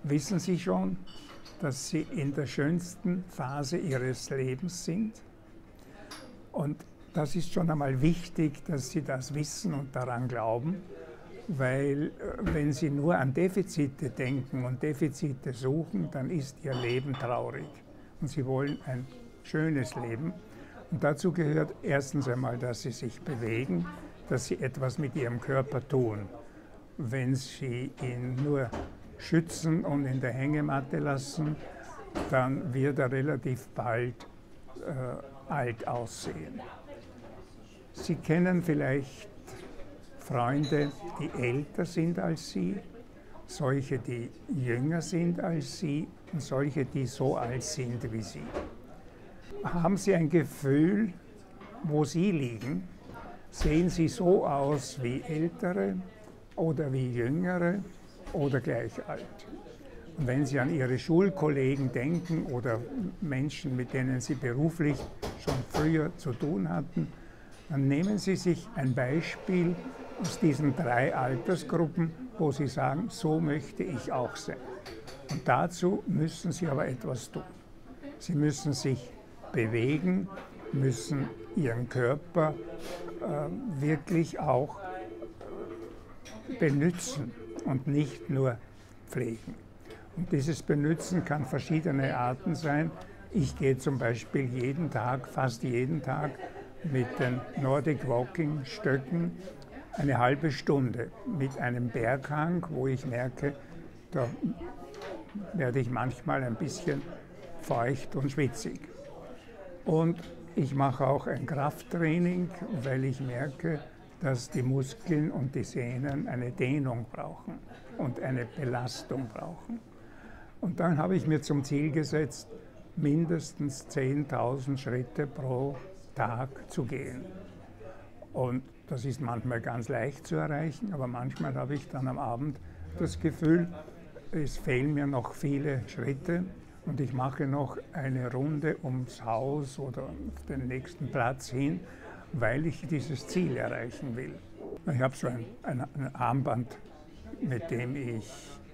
Wissen Sie schon, dass Sie in der schönsten Phase Ihres Lebens sind? Und das ist schon einmal wichtig, dass Sie das wissen und daran glauben, weil wenn Sie nur an Defizite denken und Defizite suchen, dann ist Ihr Leben traurig. Und Sie wollen ein schönes Leben. Und dazu gehört erstens einmal, dass Sie sich bewegen, dass Sie etwas mit Ihrem Körper tun. Wenn Sie ihn nur schützen und in der Hängematte lassen, dann wird er relativ bald alt aussehen. Sie kennen vielleicht Freunde, die älter sind als Sie, solche, die jünger sind als Sie und solche, die so alt sind wie Sie. Haben Sie ein Gefühl, wo Sie liegen? Sehen Sie so aus wie Ältere oder wie Jüngere oder gleich alt? Und wenn Sie an Ihre Schulkollegen denken oder Menschen, mit denen Sie beruflich schon früher zu tun hatten, dann nehmen Sie sich ein Beispiel aus diesen 3 Altersgruppen, wo Sie sagen, so möchte ich auch sein. Und dazu müssen Sie aber etwas tun. Sie müssen sich bewegen, müssen Ihren Körper wirklich auch benützen und nicht nur pflegen. Und dieses Benützen kann verschiedene Arten sein. Ich gehe zum Beispiel jeden Tag, fast jeden Tag, mit den Nordic Walking Stöcken eine halbe Stunde mit einem Berghang, wo ich merke, da werde ich manchmal ein bisschen feucht und schwitzig. Und ich mache auch ein Krafttraining, weil ich merke, dass die Muskeln und die Sehnen eine Dehnung brauchen und eine Belastung brauchen. Und dann habe ich mir zum Ziel gesetzt, mindestens 10.000 Schritte pro Tag zu gehen. Und das ist manchmal ganz leicht zu erreichen, aber manchmal habe ich dann am Abend das Gefühl, es fehlen mir noch viele Schritte und ich mache noch eine Runde ums Haus oder auf den nächsten Platz hin, weil ich dieses Ziel erreichen will. Ich habe so ein Armband, mit dem ich,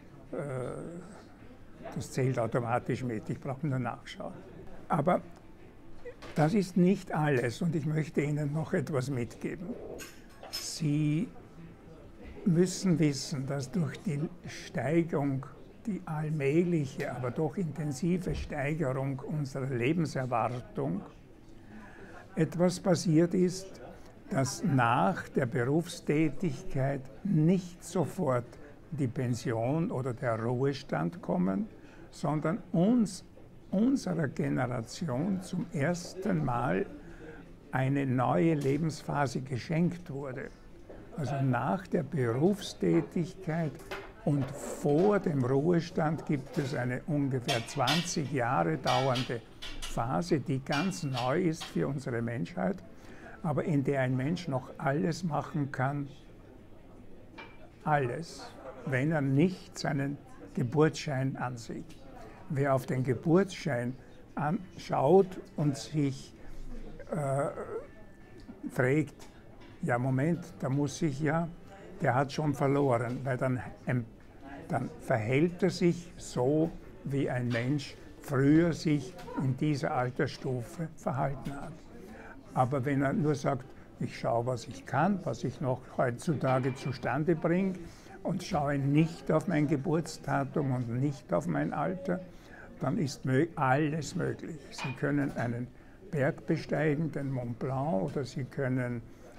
das zählt automatisch mit, ich brauche nur nachschauen. Aber das ist nicht alles und ich möchte Ihnen noch etwas mitgeben. Sie müssen wissen, dass durch die Steigerung, die allmähliche, aber doch intensive Steigerung unserer Lebenserwartung etwas passiert ist, dass nach der Berufstätigkeit nicht sofort die Pension oder der Ruhestand kommen, sondern unserer Generation zum ersten Mal eine neue Lebensphase geschenkt wurde. Also nach der Berufstätigkeit und vor dem Ruhestand gibt es eine ungefähr 20 Jahre dauernde Phase, die ganz neu ist für unsere Menschheit, aber in der ein Mensch noch alles machen kann, alles, wenn er nicht seinen Geburtsschein ansieht. Wer auf den Geburtsschein anschaut und sich fragt, ja Moment, da muss ich ja, der hat schon verloren, weil dann verhält er sich so, wie ein Mensch früher sich in dieser Altersstufe verhalten hat. Aber wenn er nur sagt, ich schaue, was ich kann, was ich noch heutzutage zustande bringe und schaue nicht auf mein Geburtsdatum und nicht auf mein Alter, dann ist alles möglich. Sie können einen Berg besteigen, den Mont Blanc, oder Sie können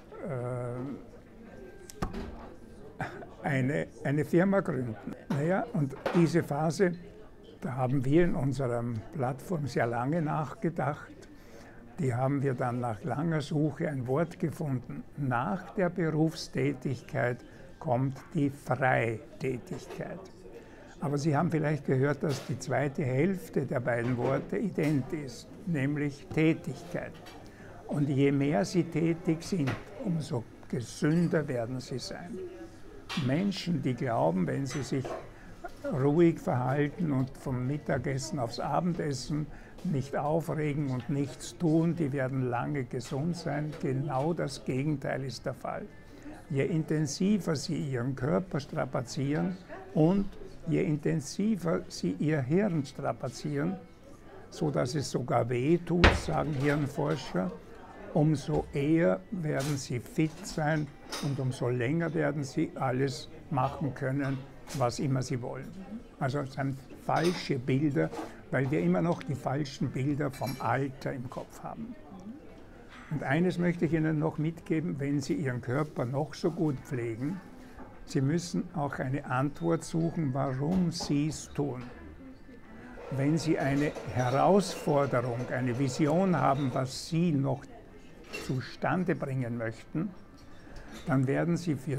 eine Firma gründen. Naja, und diese Phase, da haben wir in unserer Plattform sehr lange nachgedacht. Die haben wir dann nach langer Suche ein Wort gefunden. Nach der Berufstätigkeit kommt die Freitätigkeit. Aber Sie haben vielleicht gehört, dass die zweite Hälfte der beiden Worte ident ist, nämlich Tätigkeit. Und je mehr Sie tätig sind, umso gesünder werden Sie sein. Menschen, die glauben, wenn sie sich ruhig verhalten und vom Mittagessen aufs Abendessen nicht aufregen und nichts tun, die werden lange gesund sein. Genau das Gegenteil ist der Fall. Je intensiver Sie Ihren Körper strapazieren und je intensiver Sie Ihr Hirn strapazieren, so dass es sogar weh tut, sagen Hirnforscher, umso eher werden Sie fit sein und umso länger werden Sie alles machen können, was immer Sie wollen. Also es sind falsche Bilder, weil wir immer noch die falschen Bilder vom Alter im Kopf haben. Und eines möchte ich Ihnen noch mitgeben, wenn Sie Ihren Körper noch so gut pflegen, Sie müssen auch eine Antwort suchen, warum Sie es tun. Wenn Sie eine Herausforderung, eine Vision haben, was Sie noch zustande bringen möchten, dann werden Sie für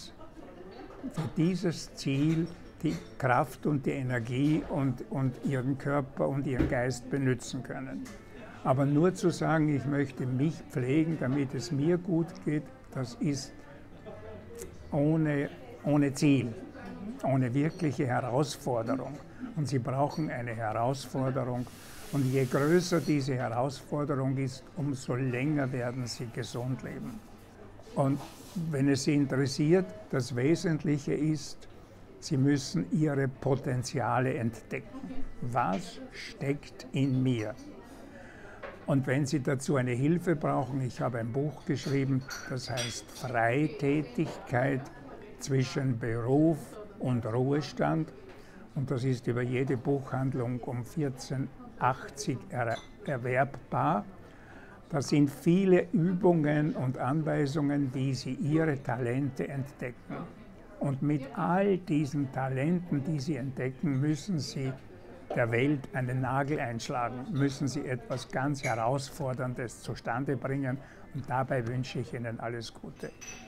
dieses Ziel die Kraft und die Energie und Ihren Körper und Ihren Geist benutzen können. Aber nur zu sagen, ich möchte mich pflegen, damit es mir gut geht, das ist ohne Ziel, ohne wirkliche Herausforderung. Und Sie brauchen eine Herausforderung. Und je größer diese Herausforderung ist, umso länger werden Sie gesund leben. Und wenn es Sie interessiert, das Wesentliche ist, Sie müssen Ihre Potenziale entdecken. Was steckt in mir? Und wenn Sie dazu eine Hilfe brauchen, ich habe ein Buch geschrieben, das heißt Freitätigkeit zwischen Beruf und Ruhestand. Und das ist über jede Buchhandlung um 14,80 erwerbbar. Da sind viele Übungen und Anweisungen, wie Sie Ihre Talente entdecken. Und mit all diesen Talenten, die Sie entdecken, müssen Sie der Welt einen Nagel einschlagen, müssen Sie etwas ganz Herausforderndes zustande bringen. Und dabei wünsche ich Ihnen alles Gute.